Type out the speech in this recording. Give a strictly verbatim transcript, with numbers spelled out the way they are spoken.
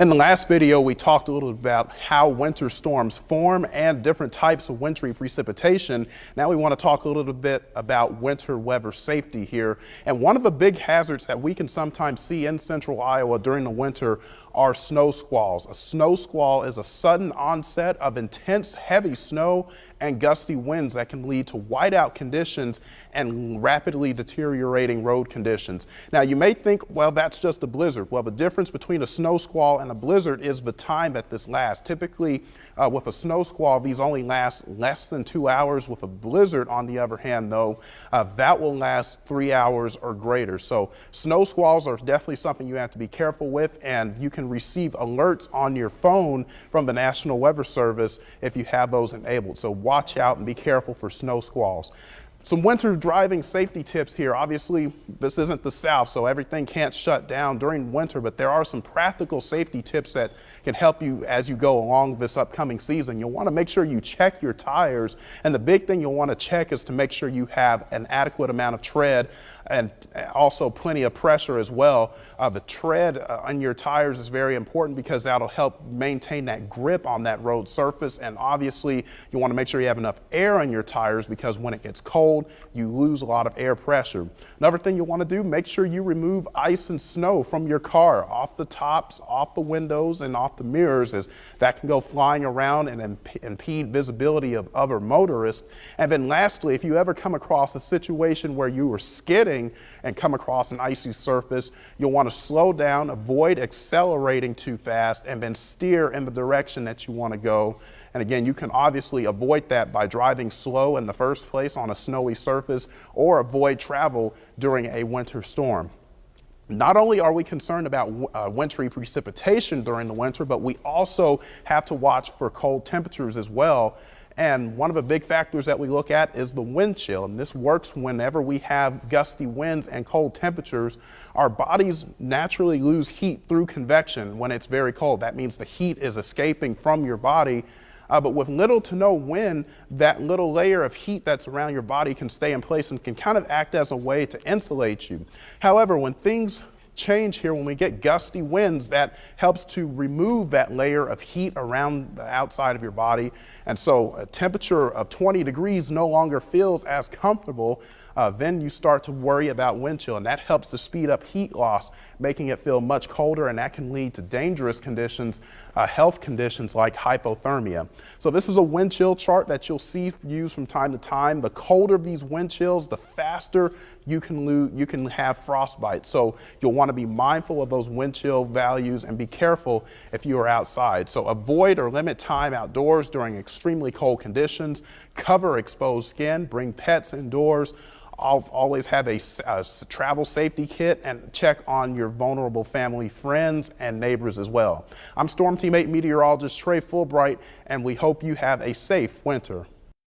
In the last video, we talked a little about how winter storms form and different types of wintry precipitation. Now we want to talk a little bit about winter weather safety here. And one of the big hazards that we can sometimes see in central Iowa during the winter are snow squalls. A snow squall is a sudden onset of intense heavy snow and gusty winds that can lead to whiteout conditions and rapidly deteriorating road conditions. Now you may think, well, that's just a blizzard. Well, the difference between a snow squall and a blizzard is the time that this lasts. Typically uh, with a snow squall, these only last less than two hours. With a blizzard, on the other hand, though, uh, that will last three hours or greater. So snow squalls are definitely something you have to be careful with, and you can receive alerts on your phone from the National Weather Service if you have those enabled. So watch out and be careful for snow squalls. Some winter driving safety tips here. Obviously, this isn't the South, so everything can't shut down during winter, but there are some practical safety tips that can help you as you go along this upcoming season. You'll want to make sure you check your tires, and the big thing you'll want to check is to make sure you have an adequate amount of tread and also plenty of pressure as well. Uh, the tread uh, on your tires is very important because that'll help maintain that grip on that road surface. And obviously you want to make sure you have enough air on your tires, because when it gets cold, you lose a lot of air pressure. Another thing you want to do, make sure you remove ice and snow from your car, off the tops, off the windows, and off the mirrors, as that can go flying around and imp impede visibility of other motorists. And then lastly, if you ever come across a situation where you were skidding and come across an icy surface, you'll want to slow down, avoid accelerating too fast, and then steer in the direction that you want to go. And again, you can obviously avoid that by driving slow in the first place on a snowy surface, or avoid travel during a winter storm. Not only are we concerned about uh, wintry precipitation during the winter, but we also have to watch for cold temperatures as well. And one of the big factors that we look at is the wind chill. And this works whenever we have gusty winds and cold temperatures. Our bodies naturally lose heat through convection when it's very cold. That means the heat is escaping from your body. Uh, but with little to no wind, that little layer of heat that's around your body can stay in place and can kind of act as a way to insulate you. However, when things change here, when we get gusty winds, that helps to remove that layer of heat around the outside of your body. And so a temperature of twenty degrees no longer feels as comfortable. Uh, then you start to worry about wind chill, and that helps to speed up heat loss, making it feel much colder, and that can lead to dangerous conditions, uh, health conditions like hypothermia. So this is a wind chill chart that you'll see used from time to time. The colder these wind chills, the faster you can lose, you can have frostbite. So you'll want to be mindful of those wind chill values and be careful if you are outside. So avoid or limit time outdoors during extremely cold conditions. Cover exposed skin. Bring pets indoors. I'll always have a, a travel safety kit, and check on your vulnerable family, friends, and neighbors as well. I'm Storm Team eight meteorologist Trey Fulbright, and we hope you have a safe winter.